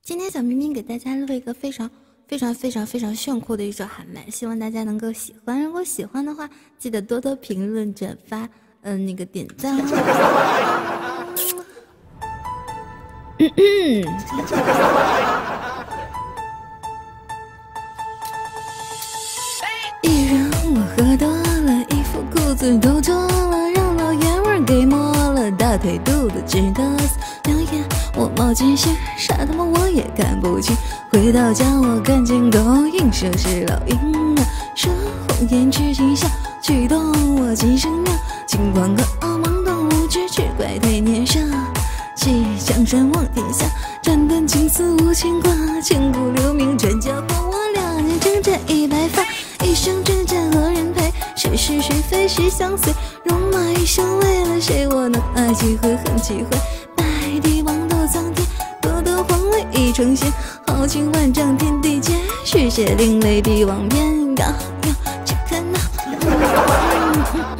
今天小咪咪给大家录一个非常炫酷的一首喊麦，希望大家能够喜欢。如果喜欢的话，记得多多评论、转发，那个点赞哦。一人我喝多了，衣服裤子都脱了，让老爷们儿给摸了，大腿肚子直哆嗦。两眼我冒金星，啥他妈我也看不清。回到家我看见狗映射是老鹰啊，说红颜知己笑，举动我几声妙，轻狂个懵懂无知，只怪太年少。骑江山望天下，斩断情丝无牵挂，千古留名传家宝。我2年征战100发，一生征战何人陪？谁是谁非谁相随？戎马一生为了谁？我能爱几回恨几回？百帝王斗苍天，夺得皇位已成仙。豪情万丈天地间，续写另类帝王篇。要去看那。